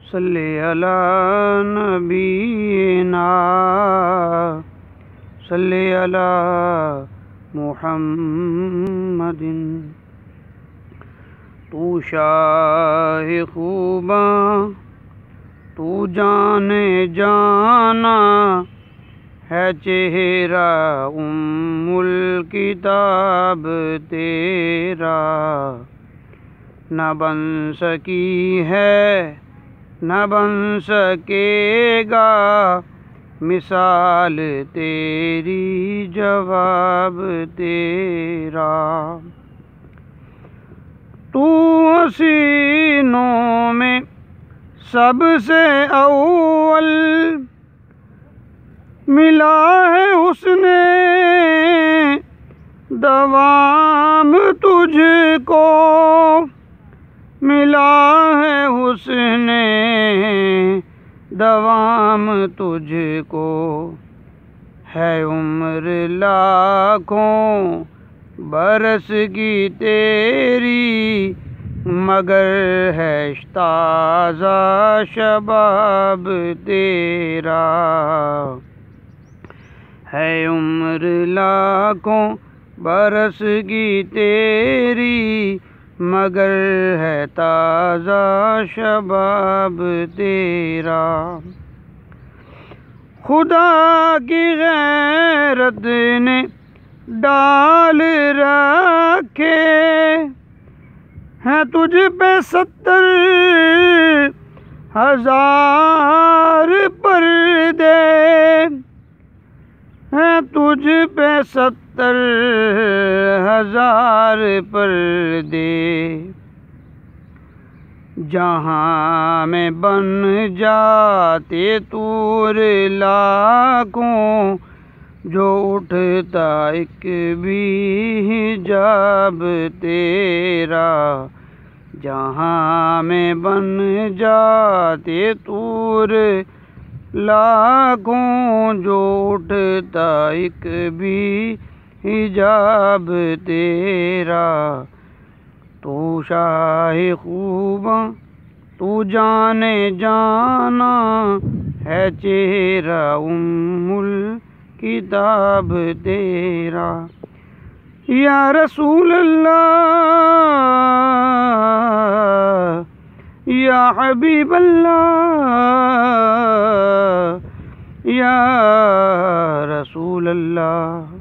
صلی علی نبینا صلی علی محمد۔ تو شاہ خوباں تو جانے جانا ہے، چہرہ الکتاب تیرا نہ بن سکی ہے نہ بن سکے گا، مثال تیری جواب تیرا۔ تو حسینوں میں سب سے اول، ملا ہے حسن دوام تجھ کو، ملا ہے حسن دوام تجھ کو۔ ہے عمر لاکھوں برس کی تیری، مگر ہے تازہ شباب تیرا۔ ہے عمر لاکھوں برس کی تیری، مگر ہے تازہ شباب تیرا۔ خدا کی غیرت نے ڈال رکھے ہیں تجھ پہ 70,000 پردے، ہیں تجھ پہ 70,000 پردے۔ جہاں میں بن جاتے طور لاکھوں، جو اٹھتا ایک بھی حجاب تیرا۔ جہاں میں بن جاتے طور لاکھوں، جو اٹھتا ایک بھی حجاب تیرا۔ تو شاہ خوباں تو جانے جانا ہے، چہرہ الکتاب تیرا۔ یا رسول اللہ یا حبیب اللہ یا رسول اللہ۔